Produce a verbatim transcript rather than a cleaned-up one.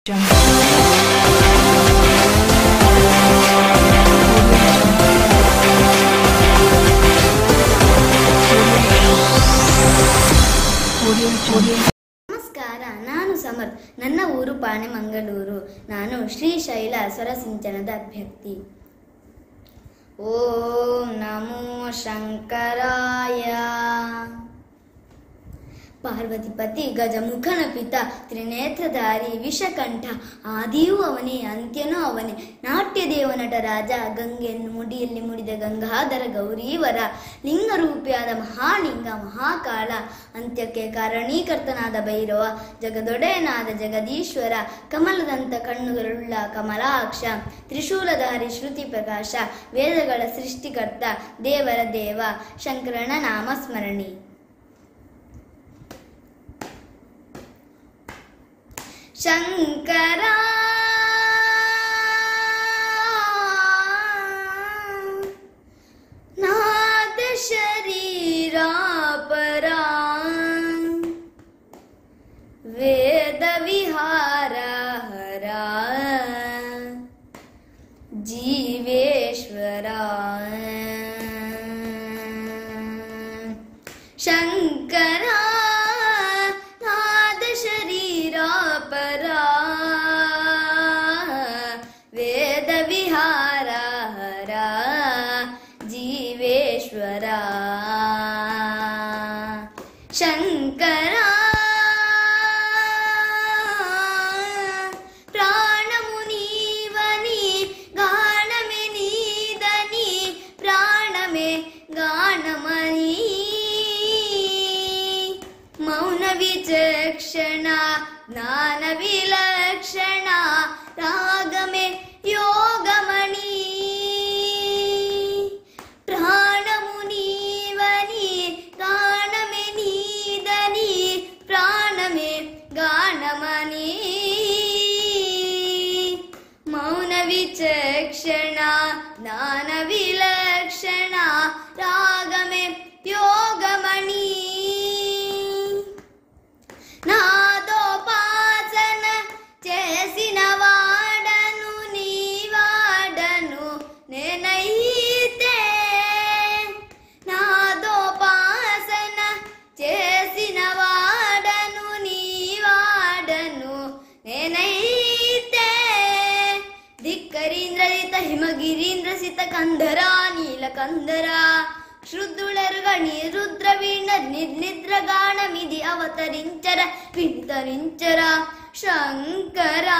ನಮಸ್ಕಾರ, ನಾನು ಸಮರ್. ನನ್ನ ಊರು ಪಾಣೆಮಂಗಳೂರು. ನಾನು ಶ್ರೀಶೈಲ ಸ್ವರಸಿಂಚನದ ಅಭ್ಯರ್ಥಿ. ಓಂ ನಮೋ ಶಂಕರಾಯ. ಪಾರ್ವತಿಪತಿ ಗಜಮುಖನ ಪಿತ ತ್ರಿನೇತ್ರಧಾರಿ ವಿಷಕಂಠ. ಆದಿಯೂ ಅವನೇ, ಅಂತ್ಯನೂ ಅವನೇ. ನಾಟ್ಯದೇವ ನಟ ರಾಜ, ಗಂಗೆಯನ್ನು ಮುಡಿಯಲ್ಲಿ ಮುಡಿದ ಗಂಗಾಧರ ಗೌರೀವರ. ಲಿಂಗರೂಪಿಯಾದ ಮಹಾಲಿಂಗ ಮಹಾಕಾಳ. ಅಂತ್ಯಕ್ಕೆ ಕಾರಣೀಕರ್ತನಾದ ಭೈರವ. ಜಗದೊಡೆಯನಾದ ಜಗದೀಶ್ವರ. ಕಮಲದಂತ ಕಣ್ಣುಗಳುಳ್ಳ ಕಮಲಾಕ್ಷ. ತ್ರಿಶೂಲಧಾರಿ ಶ್ರುತಿ ಪ್ರಕಾಶ. ವೇದಗಳ ಸೃಷ್ಟಿಕರ್ತ, ದೇವರ ದೇವ. ಶಂಕರನ ನಾಮಸ್ಮರಣಿ. ಶಂಕರ ನಾದ ಶರೀರ ಪರ. ವೇದ ವಿಹಾರ ಹರ. ಜೀವೇಶ್ವರ. ಶಂಕರ ಪರ. ವೇದ ವಿಹಾರ ಹರ. ಜೀವೇಶ್ವರ. ಶಂಕರ ಪ್ರಾಣಮುನೀವನಿ. ಗಾನಮೆ ನೀದನಿ. ಪ್ರಾಣಮೆ ಗಾನಮನಿ. ಮೌನ ವಿಚಕ್ಷಣ. ಜ್ಞಾನ ವಿಲಕ್ಷಣ. ರಾಗಮೆ ಯೋಗಮಣಿ. ಪ್ರಾಣಮುನೀವನಿ. ಗಾನಮೆ ನೀದನಿ. ಪ್ರಾಣಮೆ ಗಾನಮನಿ. ಮೌನ ವಿಚಕ್ಷಣ. ಜ್ಞಾನ ವಿಲಕ್ಷಣ. ರಾಗಮೆ ಯೋಗಮಣಿ. నాదోపాసన చేసిన వాడను నీవాడను నేనైతే. నాదోపాసన చేసిన వాడను నీవాడను నేనైతే. ధిక్కరీంద్రజిత హిమగిరీంద్ర సిత కంధర నీలకంధర. శ్రుద్ధులరుగణి రుద్ర వీణ నిర్నిద్ర గానమిది అవతరించర వినితరించర. శంకర